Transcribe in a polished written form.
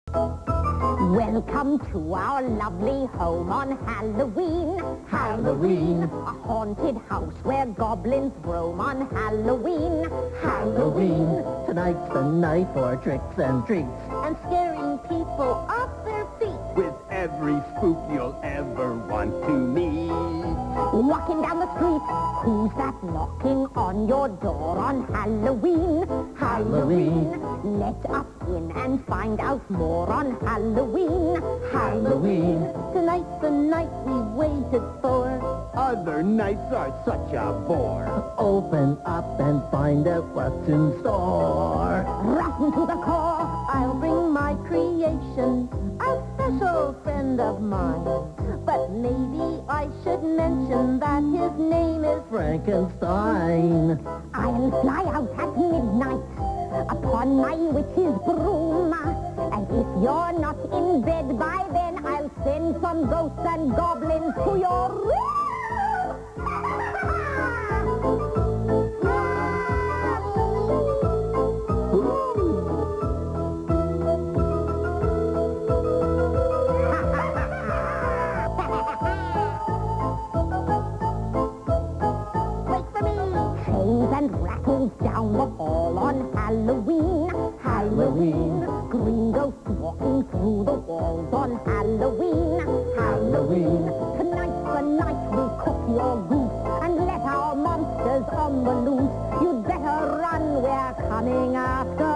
Welcome to our lovely home on Halloween. Halloween. A haunted house where goblins roam on Halloween. Halloween. Tonight's the night for tricks and treats. And scaring people off their feet. With every spook you'll ever want to meet. Walking down the street, who's that knocking on your door on Halloween? Halloween. Let us in and find out more on Halloween. Halloween. Tonight's the night we waited for. Other nights are such a bore. Open up and find out what's in store. Rotten to the core, I'll bring my creation, a special friend of mine. But maybe I should mention that his name is Frankenstein. I'll fly out at midnight upon my witch's broom. And if you're not in bed by then, I'll send some ghosts and goblins to your room. And rattles down the hall on Halloween. Halloween. Green ghosts walking through the walls on Halloween. Halloween. Tonight's the night we cook your goose and let our monsters on the loose. You'd better run, we're coming after